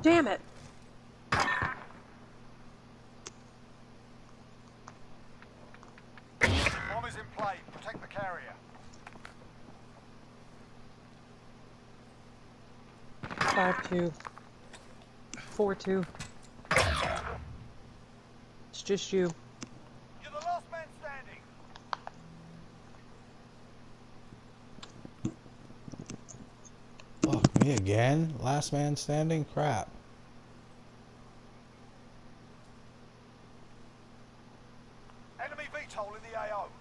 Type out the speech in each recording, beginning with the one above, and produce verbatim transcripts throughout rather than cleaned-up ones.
Damn it! Bomb is in play. Protect the carrier. Five two. Four two. It's just you. You're the last man standing. Fuck me again? Last man standing? Crap. Enemy V TOL in the A O.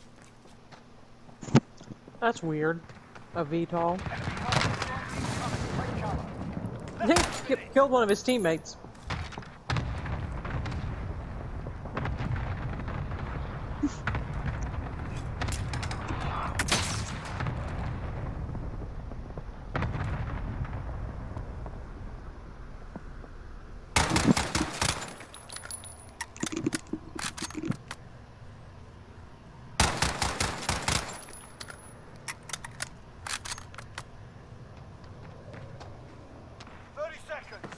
That's weird. A V TOL. Enemy target incoming. Take cover. He ki- killed one of his teammates. thirty seconds.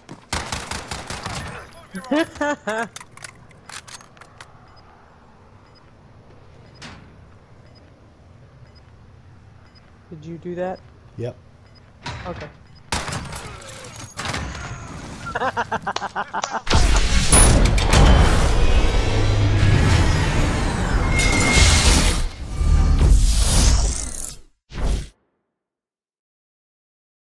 Move your arms. Did you do that? Yep. Okay. This round